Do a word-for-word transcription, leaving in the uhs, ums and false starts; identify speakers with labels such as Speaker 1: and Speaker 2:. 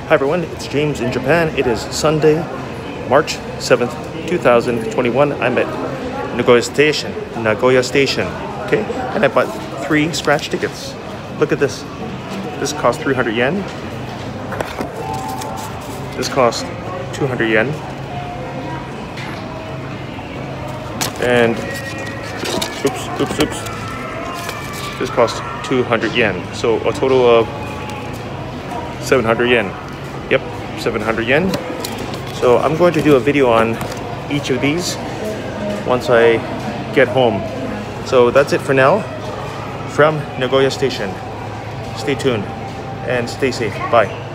Speaker 1: Hi everyone, it's James in Japan. It is Sunday, March seventh, two thousand twenty-one. I'm at Nagoya Station, Nagoya Station, okay? And I bought three scratch tickets. Look at this. This cost three hundred yen. This cost two hundred yen. And, oops, oops, oops. This cost two hundred yen. So a total of seven hundred yen. Yep, seven hundred yen. So I'm going to do a video on each of these once I get home. So that's it for now from Nagoya Station. Stay tuned and stay safe. Bye.